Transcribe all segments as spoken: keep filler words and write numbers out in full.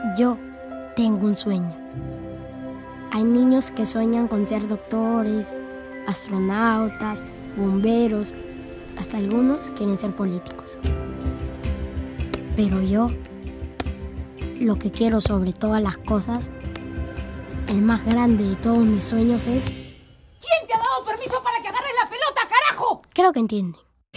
Yo tengo un sueño. Hay niños que sueñan con ser doctores, astronautas, bomberos, hasta algunos quieren ser políticos. Pero yo, lo que quiero sobre todas las cosas, el más grande de todos mis sueños es... ¿Quién te ha dado permiso para que agarres la pelota, carajo? Creo que entienden.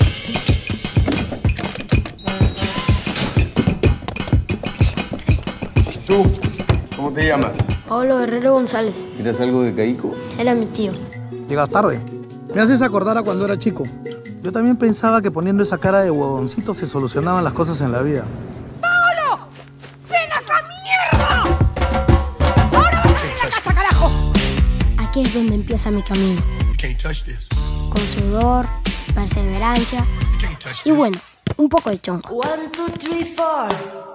¿Tú? ¿Cómo te llamas? Pablo Guerrero González. ¿Eras algo de Caico? Era mi tío. Llegas tarde. Me haces acordar a cuando era chico. Yo también pensaba que poniendo esa cara de huevoncito se solucionaban las cosas en la vida. ¡Pablo! ¡Ven acá, mierda! ¡Ahora vas a ir a la casa, carajo! Aquí es donde empieza mi camino. Con sudor, perseverancia y bueno, un poco de chongo. One, two, three, four.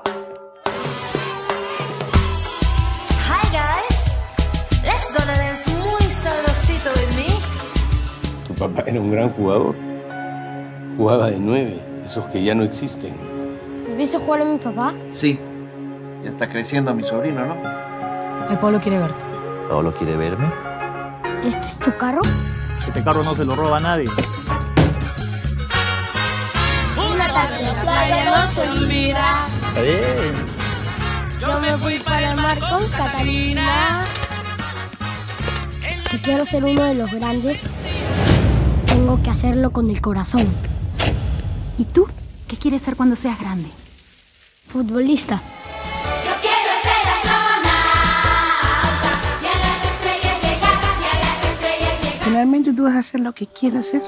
Hi guys, let's gonna dance muy sabrosito with me. Tu papá era un gran jugador. Jugaba de nueve, esos que ya no existen. ¿Viste jugar a mi papá? Sí. Ya está creciendo mi sobrino, ¿no? El Pablo quiere verte. ¿Pablo quiere verme? ¿Este es tu carro? Este carro no se lo roba a nadie. Una tarde en la playa no se olvida. Está bien. Yo me fui para el mar con Catalina. Si quiero ser uno de los grandes, tengo que hacerlo con el corazón. ¿Y tú? ¿Qué quieres ser cuando seas grande? Futbolista. Yo quiero ser astronauta y a las estrellas llegar, y a las estrellas llegar. Finalmente tú vas a hacer lo que quieras hacer.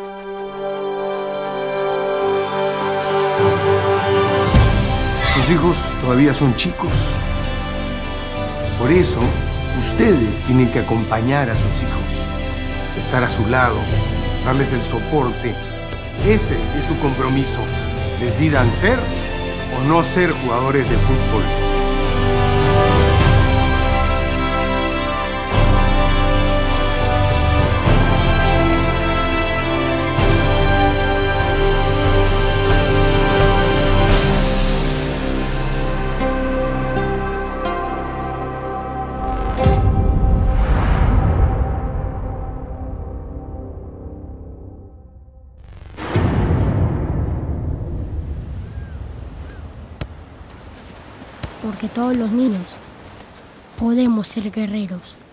Sus hijos todavía son chicos. Por eso, ustedes tienen que acompañar a sus hijos, estar a su lado, darles el soporte. Ese es su compromiso. Decidan ser o no ser jugadores de fútbol. Porque todos los niños podemos ser guerreros.